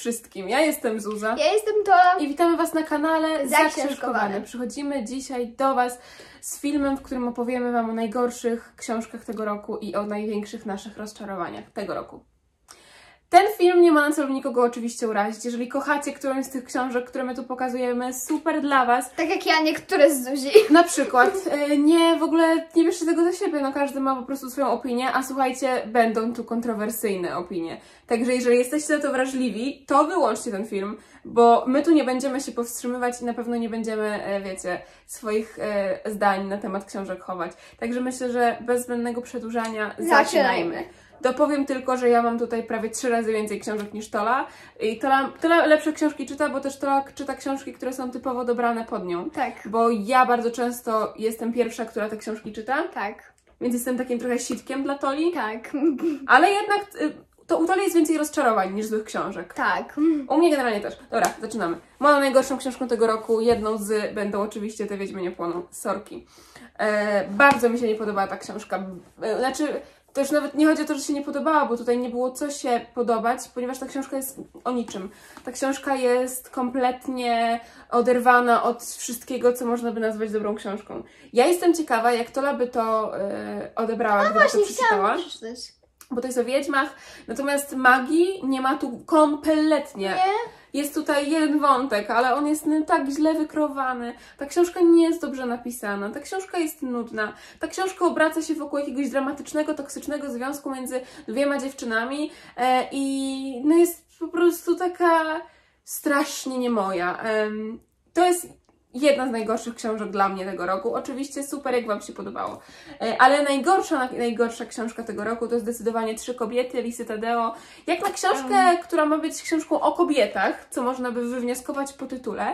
wszystkim. Ja jestem Zuza. Ja jestem Tola. I witamy Was na kanale Zaksiążkowane. Zaksiążkowane. Przychodzimy dzisiaj do Was z filmem, w którym opowiemy Wam o najgorszych książkach tego roku i o największych naszych rozczarowaniach tego roku. Ten film nie ma na celu nikogo oczywiście urazić. Jeżeli kochacie którąś z tych książek, które my tu pokazujemy, super dla Was. Tak jak ja, niektóre z Zuzi. Na przykład, w ogóle nie bierzcie tego do siebie, no każdy ma po prostu swoją opinię, a słuchajcie, będą tu kontrowersyjne opinie. Także jeżeli jesteście na to wrażliwi, to wyłączcie ten film, bo my tu nie będziemy się powstrzymywać i na pewno nie będziemy, wiecie, swoich zdań na temat książek chować. Także myślę, że bez zbędnego przedłużania zaczynajmy. Dopowiem tylko, że ja mam tutaj prawie 3 razy więcej książek niż Tola. I Tola lepsze książki czyta, bo też Tola czyta książki, które są typowo dobrane pod nią. Tak. Bo ja bardzo często jestem pierwsza, która te książki czyta. Tak. Więc jestem takim trochę sitkiem dla Toli. Tak. Ale jednak to u Toli jest więcej rozczarowań niż złych książek. Tak. U mnie generalnie też. Dobra, zaczynamy. Moją najgorszą książką tego roku, jedną z, będą oczywiście Te Wiedźmy nie płoną, Sorki. Bardzo mi się nie podobała ta książka. To już nawet nie chodzi o to, że się nie podobała, bo tutaj nie było co się podobać, ponieważ ta książka jest o niczym. Ta książka jest kompletnie oderwana od wszystkiego, co można by nazwać dobrą książką. Ja jestem ciekawa, jak Tola by to odebrała, gdyby to przeczytała. Bo to jest o wiedźmach, natomiast magii nie ma tu kompletnie. Nie? Jest tutaj jeden wątek, ale on jest tak źle wykreowany. Ta książka nie jest dobrze napisana. Ta książka jest nudna. Ta książka obraca się wokół jakiegoś dramatycznego, toksycznego związku między 2 dziewczynami i no jest po prostu taka strasznie nie moja. To jest jedna z najgorszych książek dla mnie tego roku. Oczywiście super, jak Wam się podobało. Ale najgorsza książka tego roku to zdecydowanie 3 kobiety, Lisy Taddeo. Jak na książkę, która ma być książką o kobietach, co można by wywnioskować po tytule.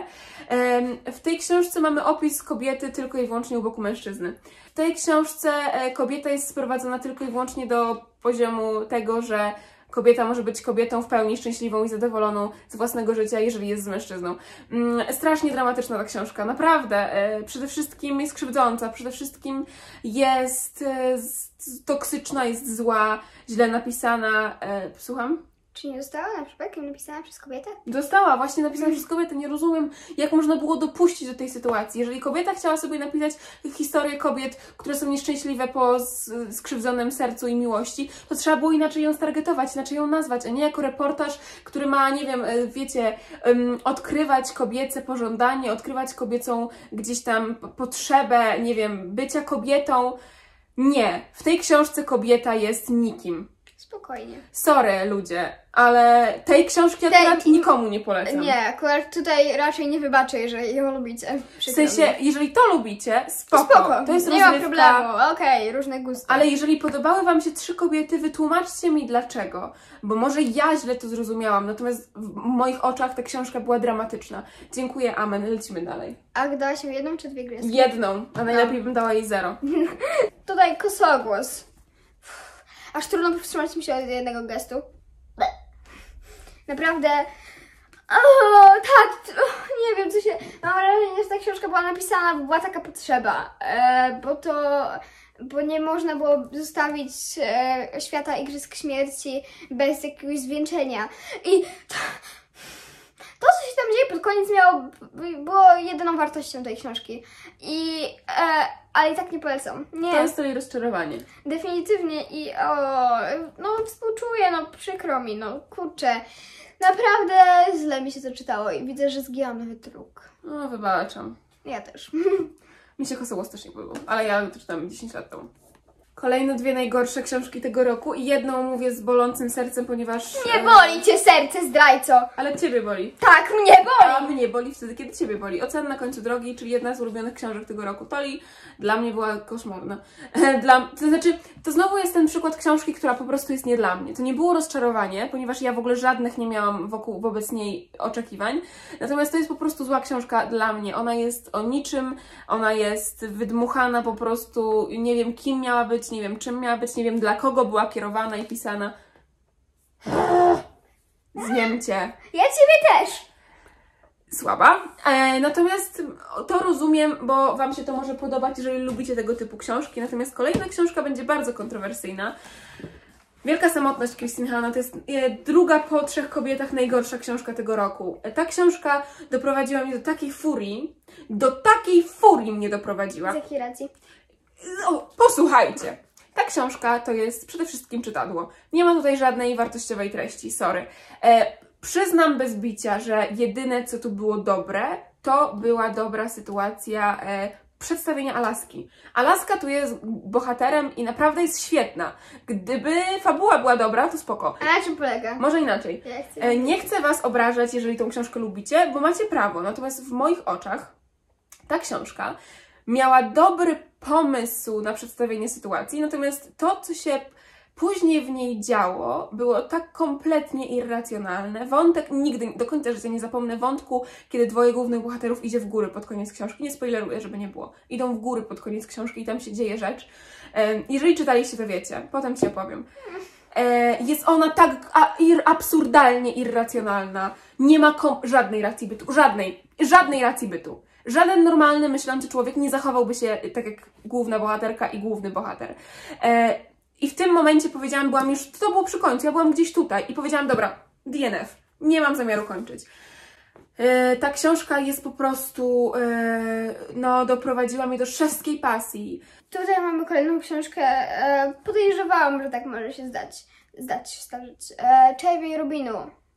W tej książce mamy opis kobiety tylko i wyłącznie u boku mężczyzny. W tej książce kobieta jest sprowadzona tylko i wyłącznie do poziomu tego, że kobieta może być kobietą w pełni szczęśliwą i zadowoloną z własnego życia, jeżeli jest z mężczyzną. Strasznie dramatyczna ta książka, naprawdę. Przede wszystkim jest krzywdząca, przede wszystkim jest toksyczna, jest zła, źle napisana. Słucham? Czy nie została na przypadkiem napisana przez kobietę? Została właśnie napisana przez kobietę. Nie rozumiem, jak można było dopuścić do tej sytuacji. Jeżeli kobieta chciała sobie napisać historię kobiet, które są nieszczęśliwe po skrzywdzonym sercu i miłości, to trzeba było inaczej ją stargetować, inaczej ją nazwać, a nie jako reportaż, który ma, nie wiem, wiecie, odkrywać kobiece pożądanie, odkrywać kobiecą gdzieś tam potrzebę, nie wiem, bycia kobietą. Nie. W tej książce kobieta jest nikim. Spokojnie. Sorry, ludzie, ale tej książki akurat nikomu nie polecam. Nie, akurat tutaj raczej nie wybaczę, jeżeli ją lubicie. W sensie, jeżeli to lubicie, spoko. Spoko. To jest nie rozrywka. ma problemu, okej, różne gusty. Ale jeżeli podobały Wam się 3 kobiety, wytłumaczcie mi dlaczego. Bo może ja źle to zrozumiałam, natomiast w moich oczach ta książka była dramatyczna. Dziękuję, amen, lecimy dalej. A dałaś mi 1 czy 2 gwiazdki? 1, a najlepiej bym dała jej 0. Tutaj kosogłos. Aż trudno powstrzymać mi się od jednego gestu. Naprawdę. Tak, nie wiem co się. Mam wrażenie, że ta książka była napisana, bo była taka potrzeba. Bo nie można było zostawić świata Igrzysk Śmierci bez jakiegoś zwieńczenia. I to, co się tam dzieje pod koniec było jedyną wartością tej książki. Ale i tak nie polecam. Nie. To jest to jej rozczarowanie. Definitywnie no współczuję, no przykro mi, no kurczę. Naprawdę źle mi się to czytało i widzę, że zginęłam nawet druk. No, wybaczam. Ja też. Mi się Kosogłos też nie podobał, ale ja to czytałam 10 lat temu. Kolejne 2 najgorsze książki tego roku i jedną mówię z bolącym sercem, ponieważ... Nie boli cię serce, zdrajco! Ale Ciebie boli. Tak, mnie boli! A mnie boli wtedy, kiedy Ciebie boli. Ocean na końcu drogi, czyli jedna z ulubionych książek tego roku. Toli dla mnie była koszmarna. To znaczy, to znowu jest ten przykład książki, która po prostu jest nie dla mnie. To nie było rozczarowanie, ponieważ ja w ogóle żadnych nie miałam wobec niej oczekiwań. Natomiast to jest po prostu zła książka dla mnie. Ona jest o niczym, ona jest wydmuchana po prostu, nie wiem kim miała być, nie wiem czym miała być, nie wiem dla kogo była kierowana i pisana. Zjem cię. Ja Ciebie też! Słaba. Natomiast to rozumiem, bo Wam się to może podobać, jeżeli lubicie tego typu książki. Natomiast kolejna książka będzie bardzo kontrowersyjna. Wielka samotność Christine Hanna to jest druga po Trzech kobietach najgorsza książka tego roku. Ta książka doprowadziła mnie do takiej furii mnie doprowadziła. Z jakiej racji? No, posłuchajcie. Ta książka to jest przede wszystkim czytadło. Nie ma tutaj żadnej wartościowej treści, sorry. Przyznam bez bicia, że jedyne co tu było dobre, to była dobra sytuacja przedstawienia Alaski. Alaska tu jest bohaterem i naprawdę jest świetna. Gdyby fabuła była dobra, to spoko. A na czym polega? Może inaczej. Nie chcę Was obrażać, jeżeli tą książkę lubicie, bo macie prawo. Natomiast w moich oczach ta książka miała dobry pomysł na przedstawienie sytuacji, natomiast to, co się później w niej działo, było tak kompletnie irracjonalne. Wątek, nigdy do końca życia nie zapomnę wątku, kiedy dwoje głównych bohaterów idzie w góry pod koniec książki. Nie spoileruję, żeby nie było. Idą w góry pod koniec książki i tam się dzieje rzecz. Jeżeli czytaliście, to wiecie. Potem Ci opowiem. Jest ona tak absurdalnie irracjonalna. Nie ma żadnej racji bytu. Żadnej racji bytu. Żaden normalny, myślący człowiek nie zachowałby się tak jak główna bohaterka i główny bohater. I w tym momencie powiedziałam, to było przy końcu, ja byłam gdzieś tutaj i powiedziałam, dobra, DNF, nie mam zamiaru kończyć. Ta książka jest po prostu, doprowadziła mnie do szewskiej pasji. Tutaj mamy kolejną książkę, podejrzewałam, że tak może się zdarzyć. Czerwień Rubinu.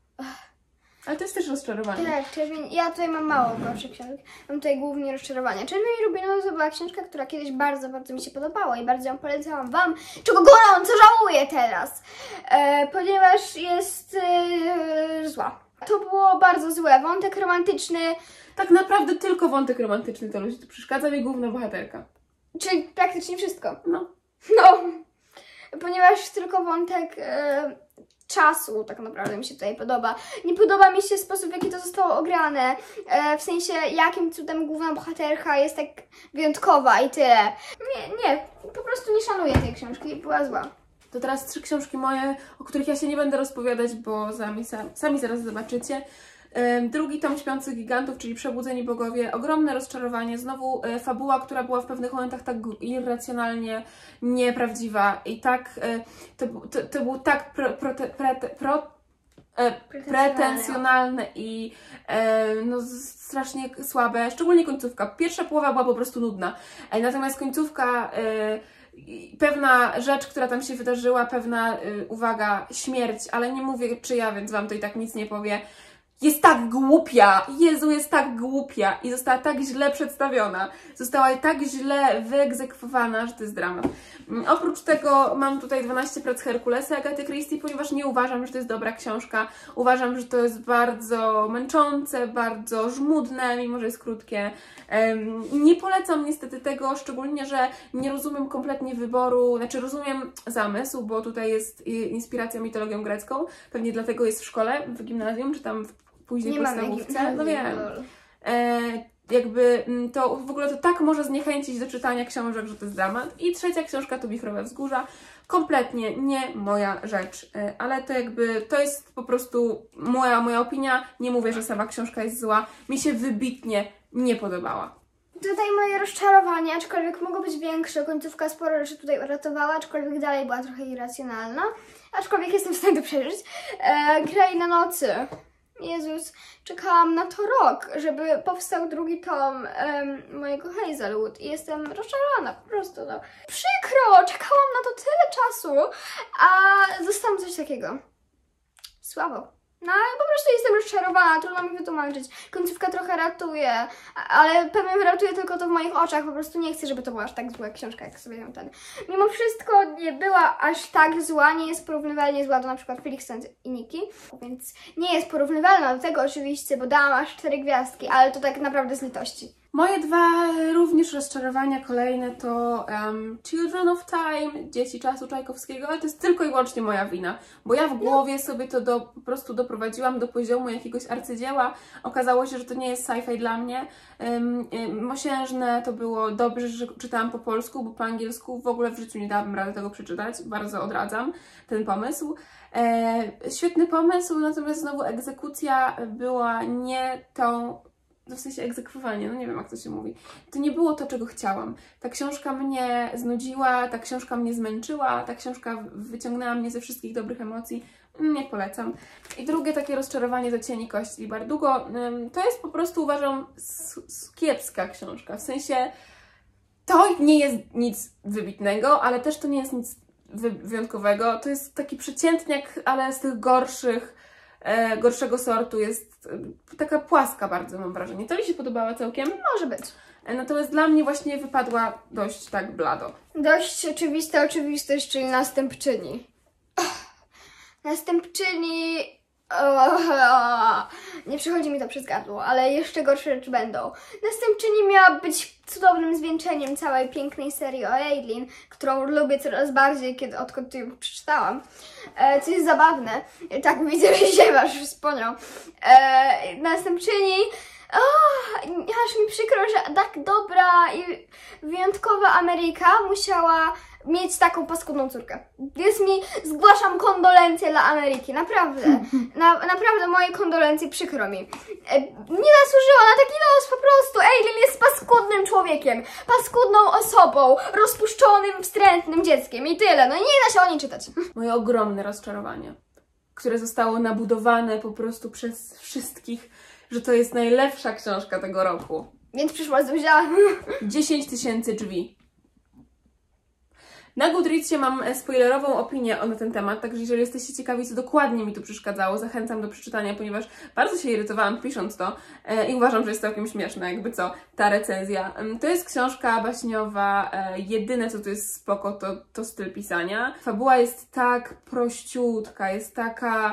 Ale to jest też rozczarowanie. Tak, ja tutaj mam mało gorszych książek. Mam tutaj głównie rozczarowania. Czerwień Rubinu to była książka, która kiedyś bardzo, bardzo mi się podobała i bardzo ją polecałam Wam, czego gorąco żałuję teraz, ponieważ jest zła. To było bardzo złe. Wątek romantyczny. Tak naprawdę tylko wątek romantyczny to ludzi tu przeszkadza i główna bohaterka. Czyli praktycznie wszystko. No. Ponieważ tylko wątek czasu tak naprawdę mi się tutaj podoba. Nie podoba mi się sposób, w jaki to zostało ograne. W sensie, jakim cudem główna bohaterka jest tak wyjątkowa i tyle. Nie, po prostu nie szanuję tej książki. Była zła. To teraz 3 książki moje, o których ja się nie będę rozpowiadać, bo sami zaraz zobaczycie. Drugi tom Śpiących Gigantów, czyli Przebudzeni Bogowie. Ogromne rozczarowanie. Znowu fabuła, która była w pewnych momentach tak irracjonalnie nieprawdziwa i tak to był tak pretensjonalne i strasznie słabe, szczególnie końcówka. Pierwsza połowa była po prostu nudna, natomiast końcówka, pewna rzecz, która tam się wydarzyła, pewna, uwaga, śmierć, ale nie mówię czyja, więc Wam to i tak nic nie powie. Jest tak głupia! Jezu, jest tak głupia! I została tak źle przedstawiona. Została tak źle wyegzekwowana, że to jest dramat. Oprócz tego mam tutaj 12 prac Herkulesa Agaty Christie, ponieważ nie uważam, że to jest dobra książka. Uważam, że to jest bardzo męczące, bardzo żmudne, mimo że jest krótkie. Nie polecam niestety tego, szczególnie, że nie rozumiem kompletnie wyboru, znaczy rozumiem zamysł, bo tutaj jest inspiracja mitologią grecką. Pewnie dlatego jest w szkole, w gimnazjum, czy tam później w podstawówce. No wiem. Jakby to w ogóle to tak może zniechęcić do czytania książek, że to jest dramat. I trzecia książka to Wichrowe Wzgórza. Kompletnie nie moja rzecz, ale to jakby, to jest po prostu moja opinia. Nie mówię, że sama książka jest zła. Mi się wybitnie nie podobała. Tutaj moje rozczarowanie, aczkolwiek mogło być większe, końcówka sporo rzeczy tutaj uratowała, aczkolwiek dalej była trochę irracjonalna, aczkolwiek jestem w stanie to przeżyć. Kraina Nocy. Jezus, czekałam na to rok, żeby powstał drugi tom mojego Hazelwood i jestem rozczarowana, po prostu, no. Przykro, czekałam na to tyle czasu, a zostało coś takiego. Słabo. No ale po prostu jestem rozczarowana, trudno mi wytłumaczyć. Końcówka trochę ratuje, ale pewnie ratuje tylko to w moich oczach. Po prostu nie chcę, żeby to była aż tak zła książka, jak sobie ją ten. Mimo wszystko nie była aż tak zła, nie jest porównywalnie zła do na przykład Felix i Nikki, więc nie jest porównywalna do tego oczywiście, bo dałam aż 4 gwiazdki, ale to tak naprawdę z litości. Moje 2 również rozczarowania kolejne to Children of Time, Dzieci Czasu Czajkowskiego, ale to jest tylko i wyłącznie moja wina, bo ja w głowie sobie to po prostu doprowadziłam do poziomu jakiegoś arcydzieła. Okazało się, że to nie jest sci-fi dla mnie. Mosiężne to było dobrze, że czytałam po polsku, bo po angielsku w ogóle w życiu nie dałabym rady tego przeczytać. Bardzo odradzam ten pomysł. Świetny pomysł, natomiast znowu egzekucja była nie tą, no w sensie egzekwowanie, no nie wiem jak to się mówi. To nie było to, czego chciałam. Ta książka mnie znudziła, ta książka mnie zmęczyła, ta książka wyciągnęła mnie ze wszystkich dobrych emocji. Nie polecam. I drugie takie rozczarowanie to Cień i Kości Bardugo. To jest po prostu, uważam, kiepska książka. W sensie to nie jest nic wybitnego, ale też to nie jest nic wyjątkowego. To jest taki przeciętniak, ale z tych gorszego sortu. Jest taka płaska bardzo, mam wrażenie. To mi się podobała całkiem. Może być. Natomiast dla mnie właśnie wypadła dość tak blado. Dość oczywista oczywistość, czyli Następczyni. Następczyni... Nie przychodzi mi to przez gardło, ale jeszcze gorsze rzeczy będą. Następczyni miała być cudownym zwieńczeniem całej pięknej serii o Eileen, którą lubię coraz bardziej, odkąd ją przeczytałam. Co jest zabawne. Tak, widzę, że ziewasz, wspomniał. Następczyni... aż mi przykro, że tak dobra i wyjątkowa Ameryka musiała mieć taką paskudną córkę. Zgłaszam kondolencje dla Ameryki, naprawdę. Naprawdę moje kondolencje, przykro mi. Nie zasłużyła na taki los, po prostu. Eileen jest paskudnym człowiekiem, paskudną osobą, rozpuszczonym, wstrętnym dzieckiem i tyle. No nie da się o niej czytać. Moje ogromne rozczarowanie, które zostało nabudowane po prostu przez wszystkich, że to jest najlepsza książka tego roku. Więc przyszła Zuzia. 10 000 drzwi. Na Goodreadsie mam spoilerową opinię na ten temat, także jeżeli jesteście ciekawi, co dokładnie mi tu przeszkadzało, zachęcam do przeczytania, ponieważ bardzo się irytowałam pisząc to i uważam, że jest całkiem śmieszne, jakby co, ta recenzja. To jest książka baśniowa, jedyne co tu jest spoko to styl pisania. Fabuła jest tak prościutka, jest taka...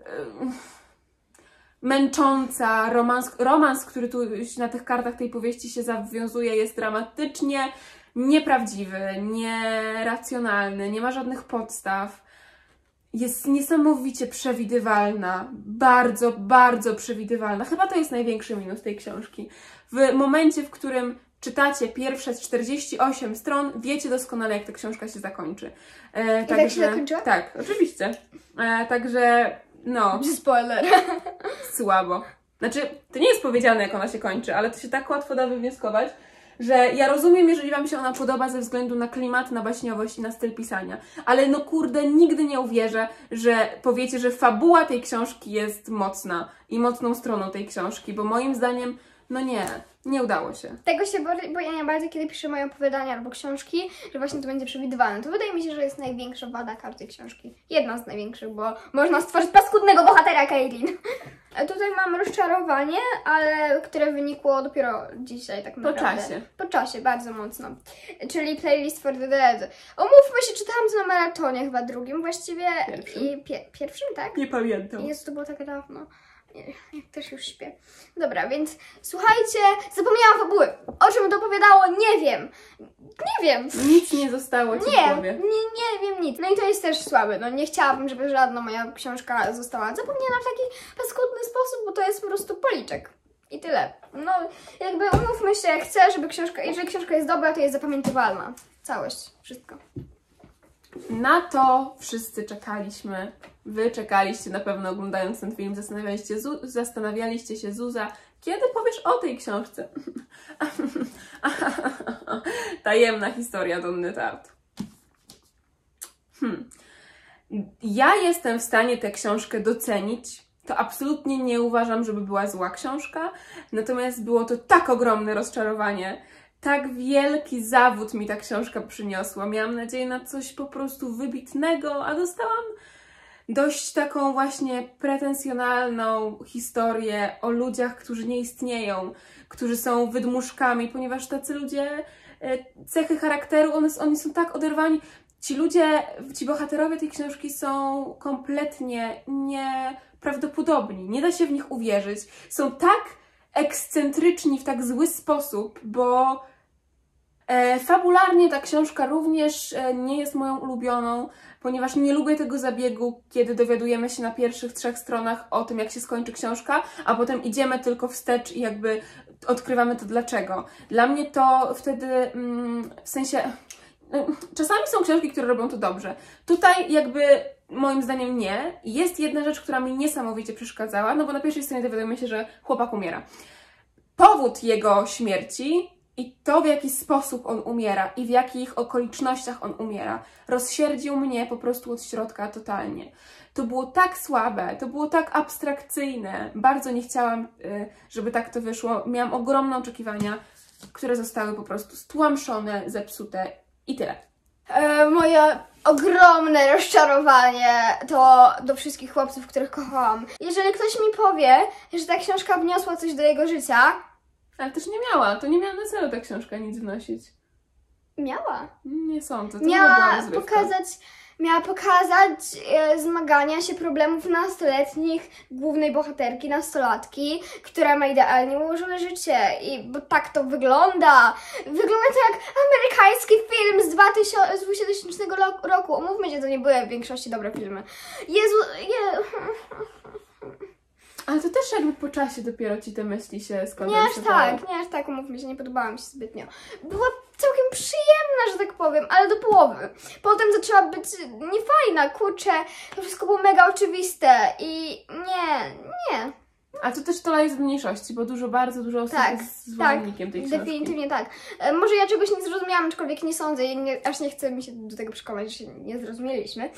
męcząca, romans, który tu na tych kartach tej powieści się zawiązuje, jest dramatycznie nieprawdziwy, nieracjonalny, nie ma żadnych podstaw. Jest niesamowicie przewidywalna, bardzo, bardzo przewidywalna. Chyba to jest największy minus tej książki. W momencie, w którym czytacie pierwsze 48 stron, wiecie doskonale, jak ta książka się zakończy. I tak się zakończyła? Tak, oczywiście. Także... no. Spoiler. Słabo. Znaczy, to nie jest powiedziane, jak ona się kończy, ale to się tak łatwo da wywnioskować, że ja rozumiem, jeżeli Wam się ona podoba ze względu na klimat, na baśniowość i na styl pisania. Ale no kurde, nigdy nie uwierzę, że powiecie, że fabuła tej książki jest mocna i mocną stroną tej książki, bo moim zdaniem, no nie udało się. Tego się boję najbardziej, kiedy piszę moje opowiadania albo książki, że właśnie to będzie przewidywalne. To wydaje mi się, że jest największa wada każdej książki. Jedna z największych, bo można stworzyć paskudnego bohatera jak Eileen. Tutaj mam rozczarowanie, ale które wynikło dopiero dzisiaj tak naprawdę. Po czasie. Po czasie, bardzo mocno. Czyli Playlist for the Dead. Umówmy się, czytałam to na maratonie chyba drugim właściwie. Pierwszym? I pierwszym, tak? Nie pamiętam. Jest to było tak dawno. Ja też już śpię. Dobra, więc słuchajcie, zapomniałam fabuły. O czym to opowiadało? Nie wiem. Nie wiem. Nic nie zostało Ci w głowie. Nie wiem nic. No i to jest też słabe. No nie chciałabym, żeby żadna moja książka została zapomniana w taki paskudny sposób, bo to jest po prostu policzek. I tyle. No jakby umówmy się, chcę, żeby książka, jeżeli książka jest dobra, to jest zapamiętywalna. Całość. Wszystko. Na to wszyscy czekaliśmy. Wy czekaliście na pewno oglądając ten film. Zastanawialiście się, Zuza, kiedy powiesz o tej książce? Tajemna historia Donny Tart. Ja jestem w stanie tę książkę docenić. To absolutnie nie uważam, żeby była zła książka. Natomiast było to tak ogromne rozczarowanie. Tak wielki zawód mi ta książka przyniosła. Miałam nadzieję na coś po prostu wybitnego, a dostałam dość taką właśnie pretensjonalną historię o ludziach, którzy nie istnieją, którzy są wydmuszkami, ponieważ tacy ludzie, cechy charakteru, oni są tak oderwani. Ci ludzie, ci bohaterowie tej książki są kompletnie nieprawdopodobni. Nie da się w nich uwierzyć. Są tak ekscentryczni w tak zły sposób, bo fabularnie ta książka również nie jest moją ulubioną, ponieważ nie lubię tego zabiegu, kiedy dowiadujemy się na pierwszych 3 stronach o tym, jak się skończy książka, a potem idziemy tylko wstecz i jakby odkrywamy to dlaczego. Dla mnie to wtedy, w sensie, czasami są książki, które robią to dobrze. Tutaj jakby moim zdaniem nie. Jest jedna rzecz, która mi niesamowicie przeszkadzała, no bo na pierwszej stronie dowiadujemy się, że chłopak umiera. powód jego śmierci i to, w jaki sposób on umiera i w jakich okolicznościach on umiera, rozsierdził mnie po prostu od środka totalnie. To było tak słabe, to było tak abstrakcyjne. Bardzo nie chciałam, żeby tak to wyszło. Miałam ogromne oczekiwania, które zostały po prostu stłamszone, zepsute i tyle. Moje ogromne rozczarowanie to do wszystkich chłopców, których kochałam. Jeżeli ktoś mi powie, że ta książka wniosła coś do jego życia... Ale też nie miała, to nie miała na celu ta książka nic wnosić. Miała. Nie sądzę, to Miała pokazać zmagania się problemów nastoletnich głównej bohaterki, nastolatki, która ma idealnie ułożone życie. Bo tak to wygląda. Wygląda to jak amerykański film z 2000 roku. Umówmy się, to nie były w większości dobre filmy. Ale to też jakby po czasie dopiero ci te myśli się skondensowały. Nie aż tak, umówmy się, nie podobała mi się zbytnio. Była całkiem przyjemna, że tak powiem, ale do połowy. Potem zaczęła być niefajna, kurczę, to wszystko było mega oczywiste i nie. A to też to jest w mniejszości, bo bardzo dużo osób jest zwolennikiem tej książki. Definitywnie tak. Może ja czegoś nie zrozumiałam, aczkolwiek nie sądzę i aż nie chcę mi się do tego przekonać, że się nie zrozumieliśmy.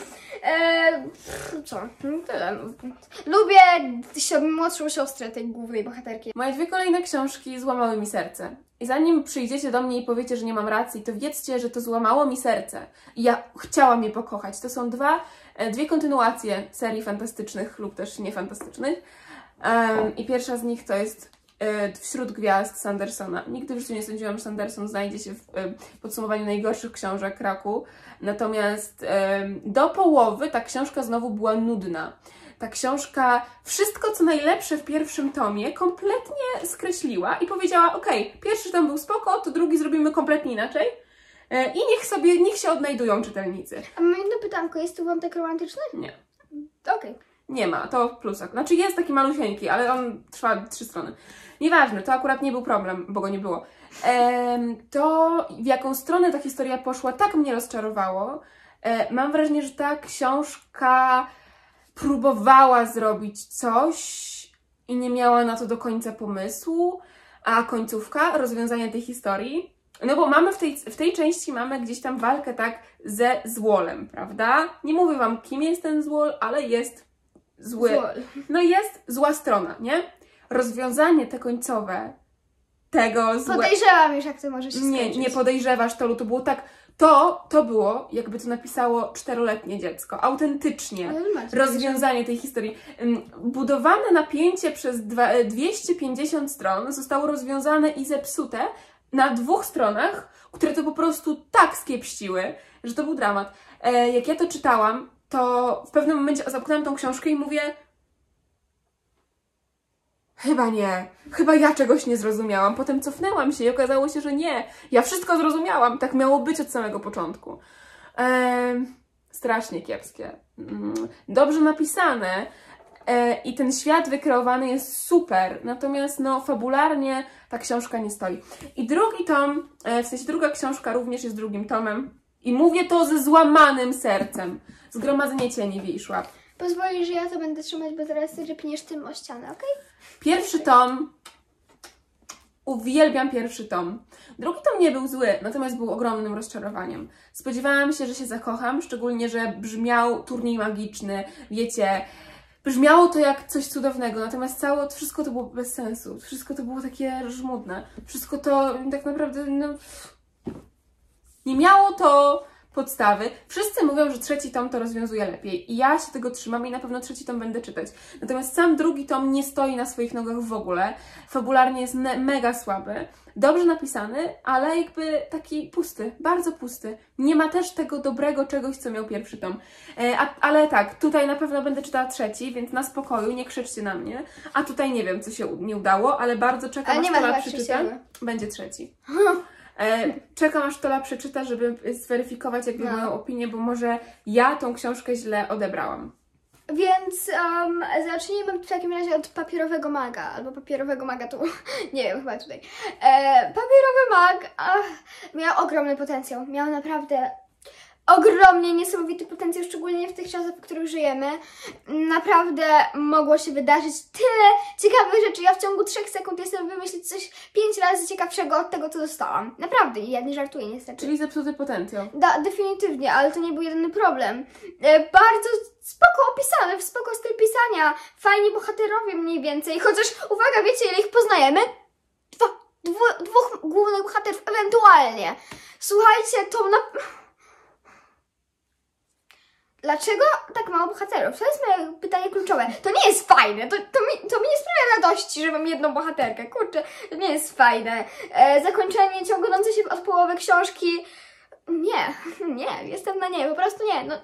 Tyle. Lubię młodszą siostrę tej głównej bohaterki. Moje 2 kolejne książki złamały mi serce. I zanim przyjdziecie do mnie i powiecie, że nie mam racji, to wiedzcie, że to złamało mi serce. I ja chciałam je pokochać. To są dwie kontynuacje serii fantastycznych lub też niefantastycznych. I pierwsza z nich to jest Wśród gwiazd Sandersona. Nigdy w życiu nie sądziłam, że Sanderson znajdzie się w podsumowaniu najgorszych książek roku. Natomiast do połowy ta książka znowu była nudna. Ta książka wszystko, co najlepsze w pierwszym tomie, kompletnie skreśliła i powiedziała: okej, pierwszy tom był spoko, to drugi zrobimy kompletnie inaczej. I niech się odnajdują czytelnicy. A mam jedno pytanko, jest tu wątek romantyczny? Nie. Okej. Nie ma, to plusak. Znaczy jest taki malusieńki, ale on trwa 3 strony. Nieważne, to akurat nie był problem, bo go nie było. To w jaką stronę ta historia poszła, tak mnie rozczarowało. Mam wrażenie, że ta książka próbowała zrobić coś i nie miała na to do końca pomysłu, a końcówka, rozwiązanie tej historii, no bo mamy w tej części mamy gdzieś tam walkę tak ze złolem, prawda? Nie mówię wam, kim jest ten złol, ale jest zły. No jest zła strona, nie? Rozwiązanie te końcowe tego złego... Podejrzewam już, jak to może się skończyć. Nie podejrzewasz, Tolu, to było tak... To było, jakby to napisało 4-letnie dziecko. Autentycznie. Rozwiązanie tej historii. Budowane napięcie przez 250 stron zostało rozwiązane i zepsute na 2 stronach, które to po prostu tak skiepściły, że to był dramat. Jak ja to czytałam, to w pewnym momencie zamknęłam tą książkę i mówię: chyba nie, chyba ja czegoś nie zrozumiałam. Potem cofnęłam się i okazało się, że nie, ja wszystko zrozumiałam, tak miało być od samego początku. Strasznie kiepskie. Dobrze napisane i ten świat wykreowany jest super, natomiast no fabularnie ta książka nie stoi. I drugi tom, w sensie druga książka również jest drugim tomem i mówię to ze złamanym sercem. Zgromadzenie cieni Wiśła. Pozwolisz, że ja to będę trzymać, bo zaraz rypniesz tym o ścianę, okej? Pierwszy tom, uwielbiam pierwszy tom. Drugi tom nie był zły, natomiast był ogromnym rozczarowaniem. Spodziewałam się, że się zakocham, szczególnie, że brzmiał turniej magiczny, wiecie, brzmiało to jak coś cudownego, natomiast wszystko to było bez sensu, wszystko to było takie żmudne, wszystko to tak naprawdę, no, nie miało to podstawy. Wszyscy mówią, że 3. tom to rozwiązuje lepiej i ja się tego trzymam i na pewno 3. tom będę czytać. Natomiast sam 2. tom nie stoi na swoich nogach w ogóle. Fabularnie jest mega słaby. Dobrze napisany, ale jakby taki pusty, bardzo pusty. Nie ma też tego dobrego czegoś, co miał 1. tom. Ale tak, tutaj na pewno będę czytała 3, więc na spokoju, nie krzyczcie na mnie. A tutaj nie wiem, co się nie udało, ale bardzo czekam, aż Tola przeczyta. Będzie 3. Czekam, aż Tola przeczyta, żeby zweryfikować jakby moją opinię, bo może ja tą książkę źle odebrałam. Więc zacznijmy w takim razie od Papierowego Maga, albo Papierowego Maga tu, nie wiem, chyba tutaj. Papierowy Mag miał ogromny potencjał, miał naprawdę ogromnie niesamowity potencjał, szczególnie w tych czasach, w których żyjemy. Naprawdę mogło się wydarzyć tyle ciekawych rzeczy. Ja w ciągu 3 sekund jestem wymyślić coś 5 razy ciekawszego od tego, co dostałam. Naprawdę, i ja nie żartuję niestety. Czyli zepsuty potencjał. Definitywnie, ale to nie był jedyny problem. Bardzo spoko opisane, spoko styl pisania, fajni bohaterowie mniej więcej, chociaż uwaga, wiecie ile ich poznajemy? Dwóch głównych bohaterów ewentualnie. Słuchajcie, to na... Dlaczego tak mało bohaterów? To jest moje pytanie kluczowe. To nie jest fajne, to mi nie sprawia radości, że mam jedną bohaterkę. Kurczę, to nie jest fajne. Zakończenie ciągnące się od połowy książki... Nie, jestem na nie, po prostu nie. No,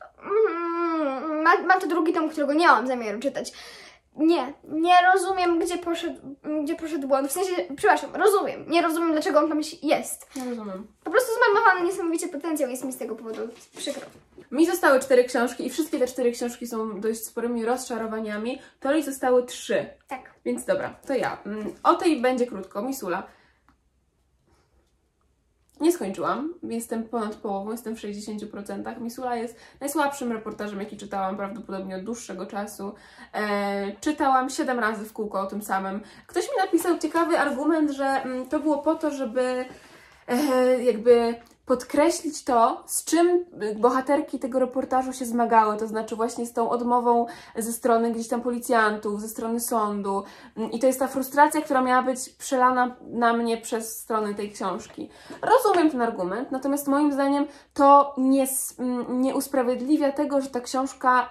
mam tu drugi tom, którego nie mam zamiaru czytać. Nie rozumiem, gdzie poszedł błąd. W sensie, przepraszam, nie rozumiem, dlaczego on tam jest. Nie rozumiem. Po prostu zmarnowany niesamowicie potencjał, jest mi z tego powodu przykro. Mi zostały 4 książki i wszystkie te 4 książki są dość sporymi rozczarowaniami. Toli zostały 3. Tak. Więc dobra, to ja. O tej będzie krótko. Misula. Nie skończyłam. Jestem ponad połową, jestem w 60%. Misula jest najsłabszym reportażem, jaki czytałam prawdopodobnie od dłuższego czasu. Czytałam 7 razy w kółko o tym samym. Ktoś mi napisał ciekawy argument, że to było po to, żeby jakby podkreślić to, z czym bohaterki tego reportażu się zmagały, to znaczy właśnie z tą odmową ze strony gdzieś tam policjantów, ze strony sądu. I to jest ta frustracja, która miała być przelana na mnie przez stronę tej książki. Rozumiem ten argument, natomiast moim zdaniem to nie usprawiedliwia tego, że ta książka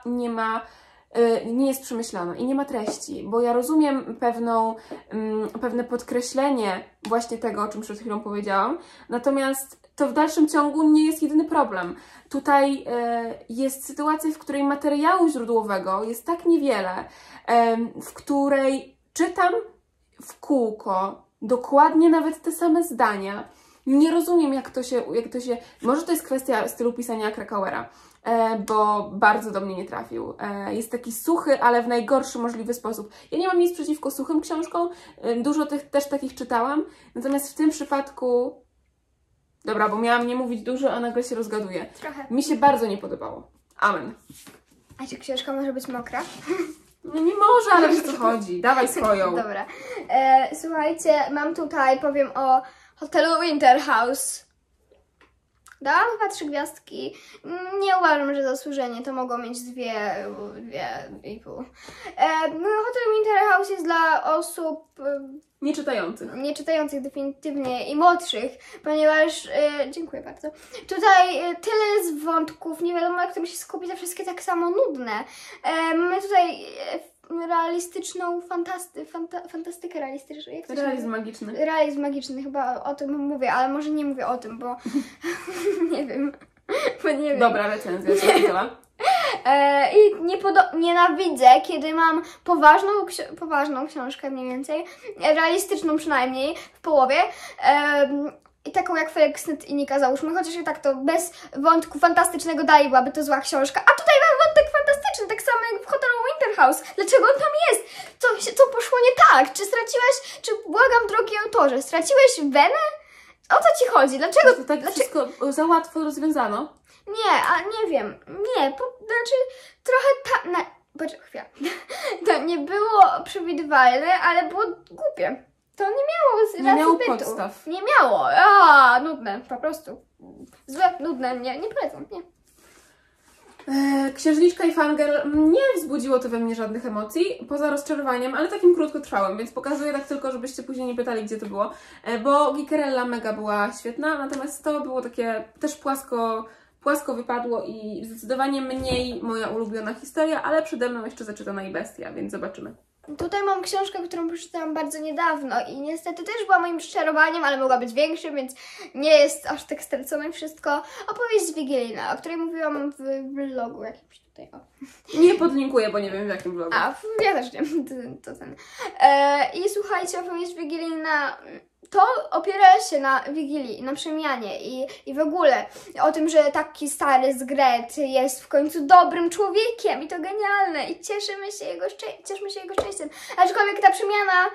nie jest przemyślana i nie ma treści, bo ja rozumiem pewne podkreślenie właśnie tego, o czym przed chwilą powiedziałam, natomiast to w dalszym ciągu nie jest jedyny problem. Tutaj jest sytuacja, w której materiału źródłowego jest tak niewiele, w której czytam w kółko dokładnie nawet te same zdania. Nie rozumiem, jak to się... Może to jest kwestia stylu pisania Krakauera, bo bardzo do mnie nie trafił. Jest taki suchy, ale w najgorszy możliwy sposób. Ja nie mam nic przeciwko suchym książkom, dużo tych też takich czytałam, natomiast w tym przypadku... Dobra, bo miałam nie mówić dużo, a nagle się rozgaduję. Trochę. Mi się bardzo nie podobało. Amen. A czy książka może być mokra? No nie może, ale wiesz, o co chodzi. Dawaj swoją. Dobra. Słuchajcie, mam tutaj, powiem o hotelu Winter House. Dałam chyba 3 gwiazdki. Nie uważam, że zasłużenie to mogło mieć 2,5. Hotel Winter House jest dla osób nieczytających definitywnie i młodszych, ponieważ, dziękuję bardzo, tutaj tyle jest wątków, nie wiadomo na którym się skupić, a wszystkie tak samo nudne. Mamy tutaj realistyczną fantastykę realistyczną. Realizm magiczny. Realizm magiczny, chyba o tym mówię, ale może nie mówię o tym, bo nie wiem. Dobra recenzja, się widziała. I nienawidzę, kiedy mam poważną książkę mniej więcej, realistyczną przynajmniej, w połowie, i taką jak Felix Snyt i Nika, załóżmy, chociaż i tak to bez wątku fantastycznego dalej byłaby to zła książka, a tutaj mam wątek fantastyczny, tak samo jak w hotelu Winter House. Dlaczego on tam jest? Co poszło nie tak? Błagam drogi autorze, straciłeś wenę? O co ci chodzi? Dlaczego? To tak wszystko za łatwo rozwiązano? Nie wiem. Trochę poczekaj chwilę. To nie było przewidywalne, ale było głupie. To nie miało podstaw. Nie miało. Nudne, po prostu. Złe, nudne, nie polecam, nie. Księżniczka i Fangirl nie wzbudziło to we mnie żadnych emocji, poza rozczarowaniem, ale takim krótkotrwałym, więc pokazuję tak tylko, żebyście później nie pytali, gdzie to było, bo Gikerella mega była świetna, natomiast to było takie też płasko wypadło i zdecydowanie mniej moja ulubiona historia, ale przede mną jeszcze zaczytana i Bestia, więc zobaczymy. Tutaj mam książkę, którą przeczytałam bardzo niedawno i niestety też była moim rozczarowaniem, ale mogła być większym, więc nie jest aż tak stracone wszystko. Opowieść Wigilina, o której mówiłam w vlogu jakimś tutaj. Nie podlinkuję, bo nie wiem w jakim vlogu. Ja też nie. To ten. I słuchajcie, opowieść Wigilina to opiera się na Wigilii, na przemianie i w ogóle o tym, że taki stary zgret jest w końcu dobrym człowiekiem i to genialne i cieszymy się jego szczęściem. Aczkolwiek ta przemiana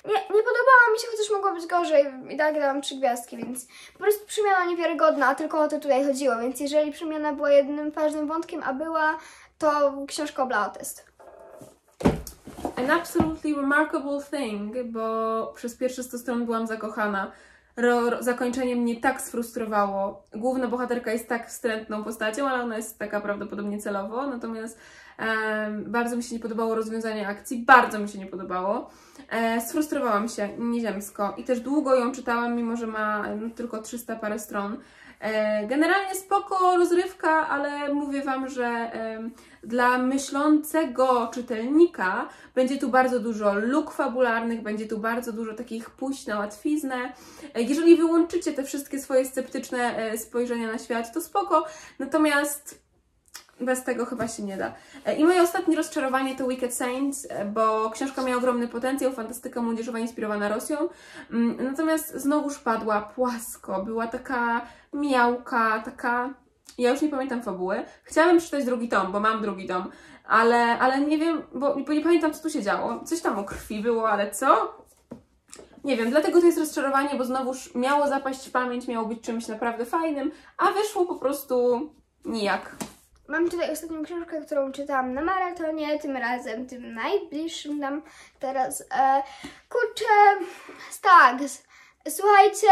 Nie podobała mi się, chociaż mogło być gorzej. I tak dałam 3 gwiazdki, więc po prostu przemiana niewiarygodna, a tylko o to tutaj chodziło. Więc jeżeli przemiana była jednym ważnym wątkiem, a była, to książka oblała test. An absolutely remarkable thing, bo przez pierwsze 100 stron byłam zakochana. Zakończenie mnie tak sfrustrowało. Główna bohaterka jest tak wstrętną postacią, ale ona jest taka prawdopodobnie celowo. Natomiast bardzo mi się nie podobało rozwiązanie akcji, bardzo mi się nie podobało. Sfrustrowałam się nieziemsko i też długo ją czytałam, mimo że ma tylko 300 parę stron. Generalnie spoko rozrywka, ale mówię Wam, że dla myślącego czytelnika będzie tu bardzo dużo luk fabularnych, będzie tu bardzo dużo takich pójść na łatwiznę. Jeżeli wyłączycie te wszystkie swoje sceptyczne spojrzenia na świat, to spoko, natomiast bez tego chyba się nie da. I moje ostatnie rozczarowanie to Wicked Saints, bo książka miała ogromny potencjał, fantastyka młodzieżowa inspirowana Rosją, natomiast znowuż padła płasko, była taka miałka, taka... Ja już nie pamiętam fabuły. Chciałabym przeczytać drugi tom, bo mam drugi tom, ale nie wiem, bo nie pamiętam, co tu się działo. Coś tam o krwi było, ale co? Nie wiem, dlatego to jest rozczarowanie, bo znowuż miało zapaść w pamięć, miało być czymś naprawdę fajnym, a wyszło po prostu nijak. Mam tutaj ostatnią książkę, którą czytałam na maratonie, tym razem, tym najbliższym nam teraz. Kurczę, tak, słuchajcie,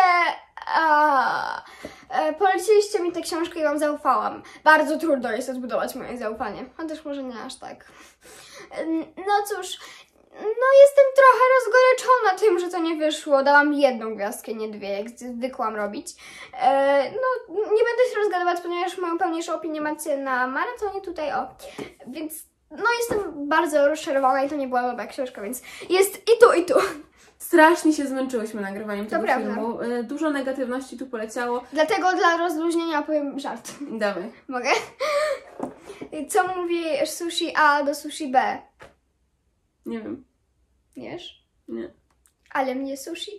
poleciliście mi tę książkę i Wam zaufałam. Bardzo trudno jest odbudować moje zaufanie, chociaż może nie aż tak. No cóż, no jestem trochę rozgoryczona tym, że to nie wyszło. Dałam 1 gwiazdkę, nie 2, jak zwykłam robić. No, nie będę się rozgadywać, ponieważ moją pełniejszą opinię macie na maratonie tutaj, o. Więc, no jestem bardzo rozczarowana i to nie była dobra książka, więc jest i tu, i tu. Strasznie się zmęczyłyśmy nagrywaniem tego prawda. filmu. Dużo negatywności tu poleciało. Dlatego dla rozluźnienia opowiem żart. Dawaj. Mogę? Co mówi sushi A do sushi B? Nie wiem. Wiesz? Nie. Ale mnie sushi?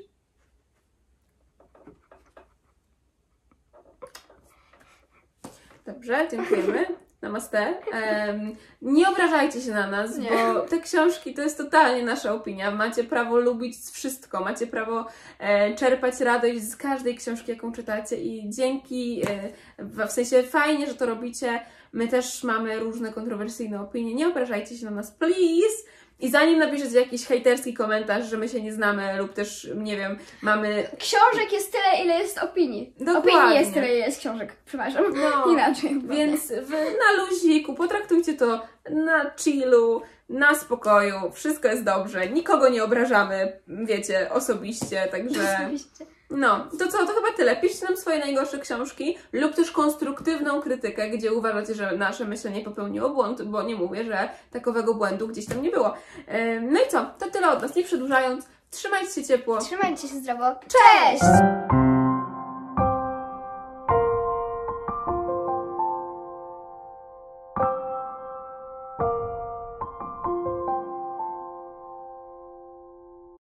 Dobrze, dziękujemy. Namaste. Nie obrażajcie się na nas, Nie. bo te książki to jest totalnie nasza opinia. Macie prawo lubić wszystko, macie prawo czerpać radość z każdej książki, jaką czytacie i dzięki, w sensie fajnie, że to robicie. My też mamy różne kontrowersyjne opinie. Nie obrażajcie się na nas, please! I zanim napiszecie jakiś hejterski komentarz, że my się nie znamy lub też, nie wiem, mamy... Książek jest tyle, ile jest opinii. Dokładnie. Opinii jest tyle, ile jest książek. Przepraszam. No, Inaczej. Więc wy na luziku, potraktujcie to na chillu, na spokoju, wszystko jest dobrze, nikogo nie obrażamy, wiecie, osobiście, także... Oczywiście. No, to co, to chyba tyle. Piszcie nam swoje najgorsze książki lub też konstruktywną krytykę, gdzie uważacie, że nasze myślenie popełniło błąd, bo nie mówię, że takowego błędu gdzieś tam nie było. No i co, to tyle od nas, nie przedłużając. Trzymajcie się ciepło. Trzymajcie się zdrowo. Cześć!